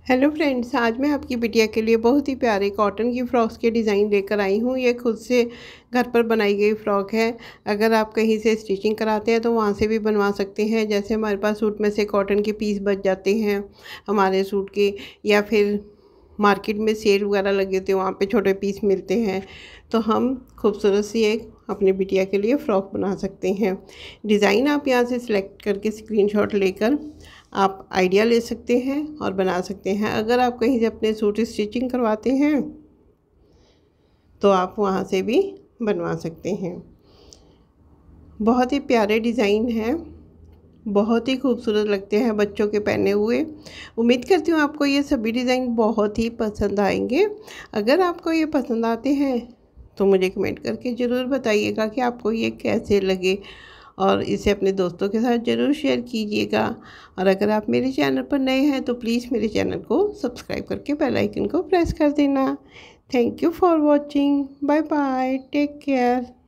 Hello friends, आज मैं आपकी बिटिया के लिए बहुत ही प्यारे कॉटन की फ़्रॉक्स के डिज़ाइन लेकर आई हूँ। ये खुद से घर पर बनाई गई फ़्रॉक है। अगर आप कहीं से स्टिचिंग कराते हैं तो वहाँ से भी बनवा सकते हैं। जैसे हमारे पास सूट में से कॉटन के पीस बच जाते हैं हमारे सूट के, या फिर मार्केट में सेल वगैरह लगे होते हैं, वहाँ पे छोटे पीस मिलते हैं, तो हम खूबसूरत सी एक अपनी बिटिया के लिए फ़्रॉक बना सकते हैं। डिज़ाइन आप यहाँ से सिलेक्ट करके स्क्रीनशॉट लेकर आप आइडिया ले सकते हैं और बना सकते हैं। अगर आप कहीं से अपने सूट स्टिचिंग करवाते हैं तो आप वहाँ से भी बनवा सकते हैं। बहुत ही प्यारे डिज़ाइन हैं, बहुत ही खूबसूरत लगते हैं बच्चों के पहने हुए। उम्मीद करती हूँ आपको ये सभी डिज़ाइन बहुत ही पसंद आएंगे। अगर आपको ये पसंद आते हैं तो मुझे कमेंट करके ज़रूर बताइएगा कि आपको ये कैसे लगे, और इसे अपने दोस्तों के साथ ज़रूर शेयर कीजिएगा। और अगर आप मेरे चैनल पर नए हैं तो प्लीज़ मेरे चैनल को सब्सक्राइब करके बेल आइकन को प्रेस कर देना। Thank you for watching. Bye bye, take care.